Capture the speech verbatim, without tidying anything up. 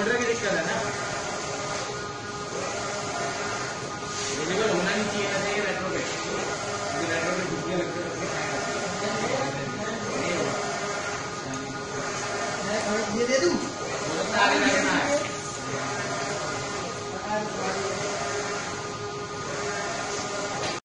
Motor की दिक्कत है ना, विजिबल होना नहीं चाहिए ना, ये रेट्रो पे रेट्रो पे छुट्टियां लगती है, ये दे दूं।